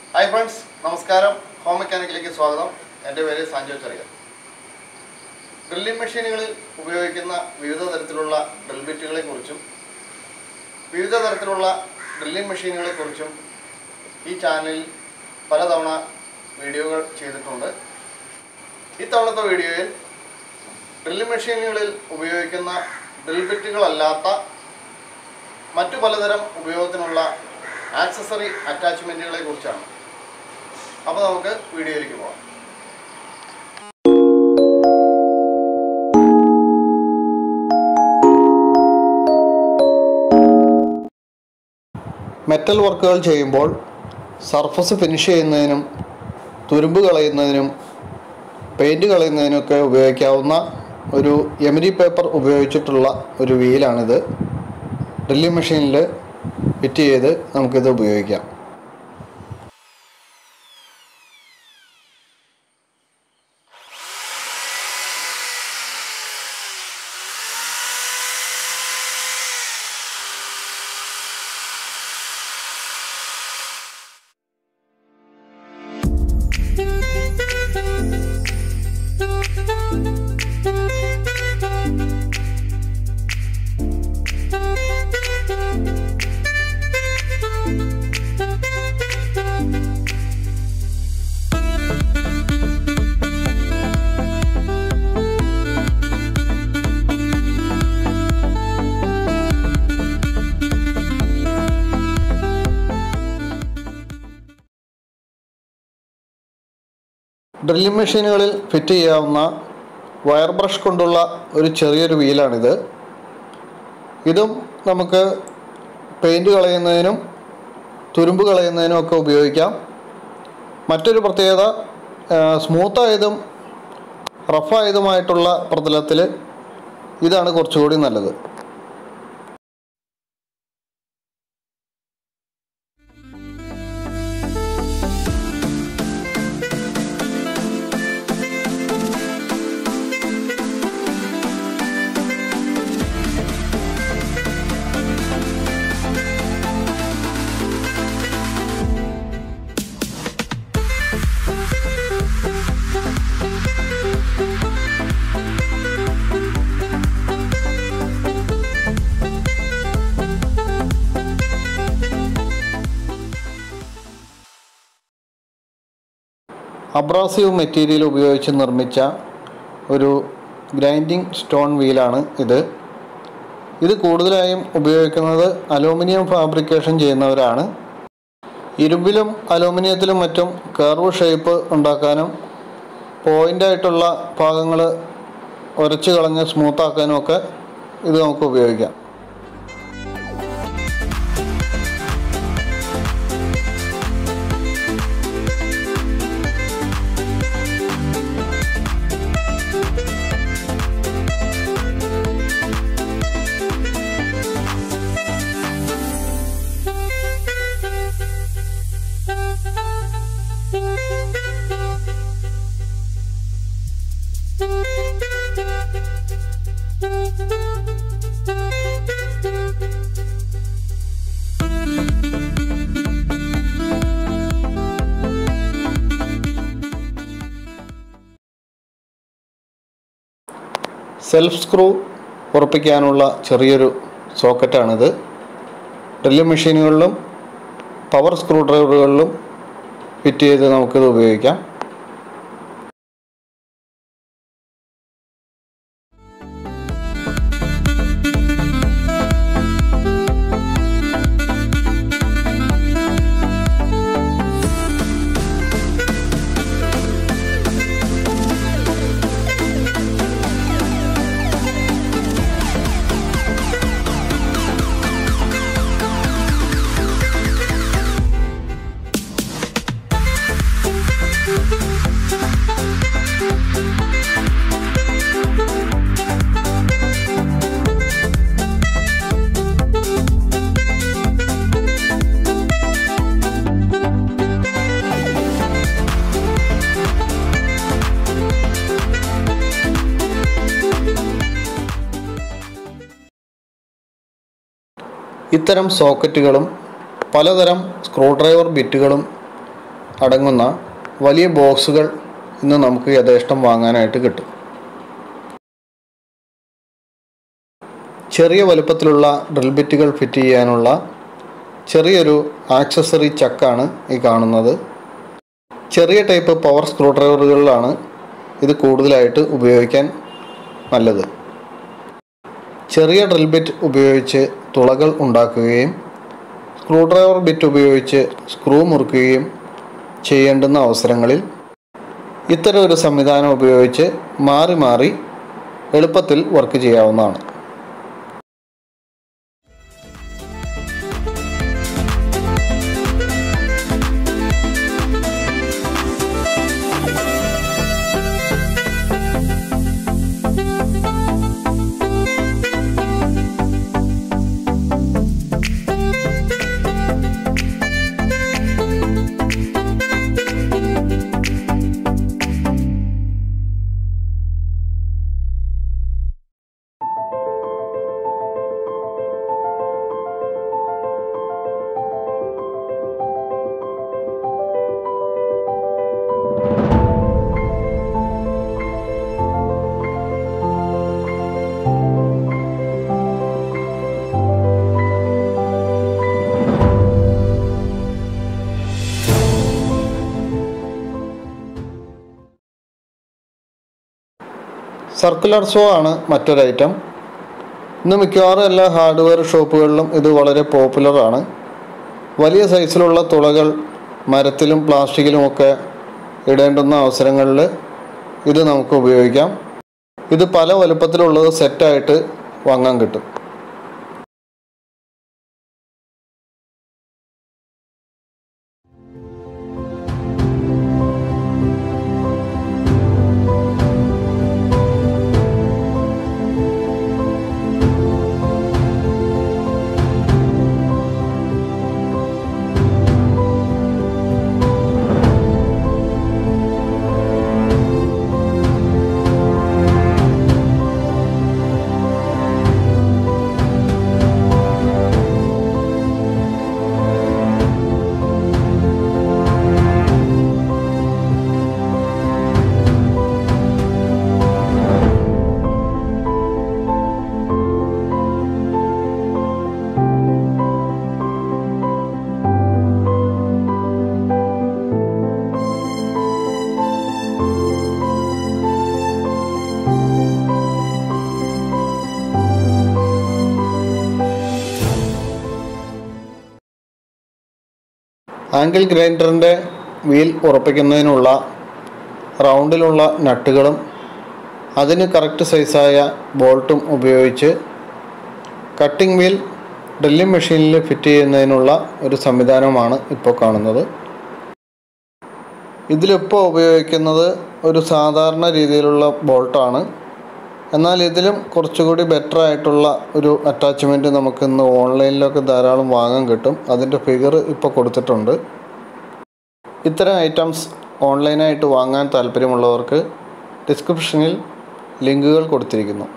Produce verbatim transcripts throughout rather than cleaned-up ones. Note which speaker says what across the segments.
Speaker 1: Hi friends, Namaskaram. Home Mechanical Swagam and a very Sanjo Charia. Drilling machine Ubioikina, Viva the Rula, drill bitilla Kurchum, Viva the Rula, drilling machine Kurchum, each channel Paradana video Chedatunda. This on the video drilling machine Ubioikina, drill bitilla Lata, Matu Paladaram Ubiotanula, accessory attachment like Urchan. Now, we will see the video. Metal work ചെയ്യുമ്പോൾ surface finish ചെയ്യുന്നതിനും തുരുമ്പ് കളയുന്നതിനും paint കളയുന്നതിനും ഒക്കെ ഉപയോഗിക്കാവുന്ന ഒരു emery paper ഉപയോഗിച്ചിട്ടുള്ള ഒരു വീലാണ് ഇത്. Drilling മെഷീനിൽ ഫിറ്റ് ചെയ്ത് നമുക്ക് ഇത് ഉപയോഗിക്കാം. ഡ്രില്ലിംഗ് മെഷീനുകളിൽ ഫിറ്റ് ചെയ്യാവുന്ന വയർ ബ്രഷ് കൊണ്ടുള്ള ഒരു ചെറിയൊരു വീലാണിത്. ഇതും നമുക്ക് പെയിൻറ് കളയുന്നതിനും തുരുമ്പ് കളയുന്നതിനും ഒക്കെ ഉപയോഗിക്കാം. മറ്റൊരു പ്രത്യേകത സ്മൂത്തായതും റഫായതുമായിട്ടുള്ള പ്രതലത്തിൽ ഇതാണ് കുറച്ചുകൂടി നല്ലത്. Abrassive മെറ്റീരിയൽ ഉപയോഗിച്ച് നിർമ്മിച്ച ഒരു ഗ്രൈൻഡിംഗ് സ്റ്റോൺ വീലാണ് ഇത്. ഇത് കൂടുതലായും ഉപയോഗിക്കുന്നത് അലൂമിനിയം ഫാബ്രിക്കേഷൻ ചെയ്യുന്നവരാണ്. ഇരുമ്പിലും അലൂമിനിയത്തിലും മറ്റും കർവ് ഷേപ്പ് ഉണ്ടാക്കാനും പോയിൻ്റായിട്ടുള്ള ഭാഗങ്ങൾ ഉരച്ച് കളഞ്ഞ് സ്മൂത്താക്കാനും ഒക്കെ ഇത് നമുക്ക് ഉപയോഗിക്കാം. സെൽഫ് സ്ക്രൂ ഉറപ്പിക്കാനുള്ള ചെറിയൊരു സോക്കറ്റാണിത്. ഡ്രില്ലിംഗ് മെഷീനുകളിലും പവർ സ്ക്രൂ ഡ്രൈവറുകളിലും ഫിറ്റ് ചെയ്ത് നമുക്കിത് ഉപയോഗിക്കാം. ഇത്തരം സോക്കറ്റുകളും പലതരം സ്ക്രൂ ഡ്രൈവർ ബിറ്റുകളും അടങ്ങുന്ന വലിയ ബോക്സുകൾ ഇന്ന് നമുക്ക് യഥേഷ്ടം വാങ്ങാനായിട്ട് കിട്ടും. ചെറിയ വലുപ്പത്തിലുള്ള ഡ്രിൽ ബിറ്റുകൾ ഫിറ്റ് ചെയ്യാനുള്ള ചെറിയൊരു ആക്സസറി ചക്കാണ് ഈ കാണുന്നത്. ചെറിയ ടൈപ്പ് പവർ സ്ക്രൂ ഡ്രൈവറുകളിലാണ് ഇത് കൂടുതലായിട്ട് ഉപയോഗിക്കാൻ നല്ലത്. ചെറിയ ഡ്രിൽ ബിറ്റ് ഉപയോഗിച്ച് തുളകൾ ഉണ്ടാക്കുകയും സ്ക്രൂ ഡ്രൈവർ ബിറ്റ് ഉപയോഗിച്ച് സ്ക്രൂ മുറുക്കുകയും ചെയ്യേണ്ടുന്ന അവസരങ്ങളിൽ ഇത്തരം ഒരു സംവിധാനം ഉപയോഗിച്ച് മാറി മാറി എളുപ്പത്തിൽ വർക്ക് ചെയ്യാവുന്നതാണ്. സർക്കുലർ സോ ആണ് മറ്റൊരു ഐറ്റം. ഇന്ന് മിക്കവാറും എല്ലാ ഹാർഡ്വെയർ ഷോപ്പുകളിലും ഇത് വളരെ പോപ്പുലറാണ്. വലിയ സൈസിലുള്ള തുളകൾ മരത്തിലും പ്ലാസ്റ്റിക്കിലുമൊക്കെ ഇടേണ്ടുന്ന അവസരങ്ങളിൽ ഇത് നമുക്ക് ഉപയോഗിക്കാം. ഇത് പല വലുപ്പത്തിലുള്ളത് സെറ്റായിട്ട് വാങ്ങാൻ കിട്ടും. ആംഗിൾ ഗ്രൈൻഡറിൻ്റെ വീൽ ഉറപ്പിക്കുന്നതിനുള്ള റൗണ്ടിലുള്ള നട്ടുകളും അതിന് കറക്റ്റ് സൈസായ ബോൾട്ടും ഉപയോഗിച്ച് കട്ടിംഗ് വീൽ ഡ്രില്ലിംഗ് മെഷീനിൽ ഫിറ്റ് ചെയ്യുന്നതിനുള്ള ഒരു സംവിധാനമാണ് ഇപ്പോൾ കാണുന്നത്. ഇതിലിപ്പോൾ ഉപയോഗിക്കുന്നത് ഒരു സാധാരണ രീതിയിലുള്ള ബോൾട്ടാണ്. എന്നാൽ ഇതിലും കുറച്ചുകൂടി ബെറ്റർ ആയിട്ടുള്ള ഒരു അറ്റാച്ച്മെൻറ്റ് നമുക്ക് ഇന്ന് ഓൺലൈനിലൊക്കെ ധാരാളം വാങ്ങാൻ കിട്ടും. അതിൻ്റെ ഫിഗർ ഇപ്പോൾ കൊടുത്തിട്ടുണ്ട്. ഇത്തരം ഐറ്റംസ് ഓൺലൈനായിട്ട് വാങ്ങാൻ താല്പര്യമുള്ളവർക്ക് ഡിസ്ക്രിപ്ഷനിൽ ലിങ്കുകൾ കൊടുത്തിരിക്കുന്നു.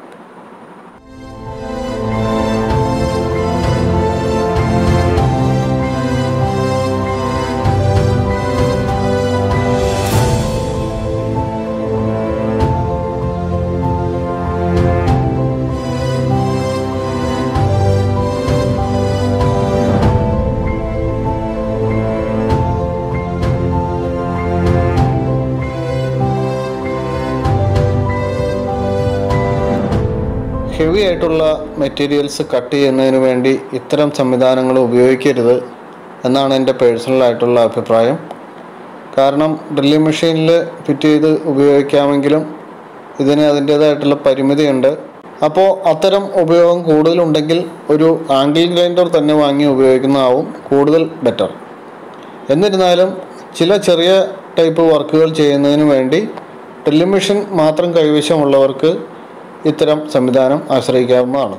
Speaker 1: ഹെവി ആയിട്ടുള്ള മെറ്റീരിയൽസ് കട്ട് ചെയ്യുന്നതിന് വേണ്ടി ഇത്തരം സംവിധാനങ്ങൾ ഉപയോഗിക്കരുത് എന്നാണ് എൻ്റെ പേഴ്സണലായിട്ടുള്ള അഭിപ്രായം. കാരണം ഡ്രില്ലിംഗ് മെഷീനിൽ ഫിറ്റ് ചെയ്ത് ഉപയോഗിക്കാമെങ്കിലും ഇതിന് അതിൻ്റേതായിട്ടുള്ള പരിമിതിയുണ്ട്. അപ്പോൾ അത്തരം ഉപയോഗം കൂടുതലുണ്ടെങ്കിൽ ഒരു ആംഗിൾ ഗ്രൈൻഡർ തന്നെ വാങ്ങി ഉപയോഗിക്കുന്നതാവും കൂടുതൽ ബെറ്റർ. എന്നിരുന്നാലും ചില ചെറിയ ടൈപ്പ് വർക്കുകൾ ചെയ്യുന്നതിന് വേണ്ടി ഡ്രില്ലിംഗ് മെഷീൻ മാത്രം കൈവശമുള്ളവർക്ക് ഇത്തരം സംവിധാനം ആശ്രയിക്കാവുന്നതാണ്.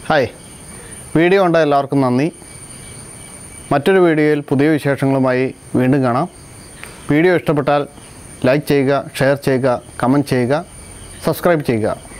Speaker 1: ഹായ്, വീഡിയോ കണ്ട എല്ലാവർക്കും നന്ദി. മറ്റൊരു വീഡിയോയിൽ പുതിയ വിശേഷങ്ങളുമായി വീണ്ടും കാണാം. വീഡിയോ ഇഷ്ടപ്പെട്ടാൽ ലൈക്ക് ചെയ്യുക, ഷെയർ ചെയ്യുക, കമൻറ്റ് ചെയ്യുക, സബ്സ്ക്രൈബ് ചെയ്യുക.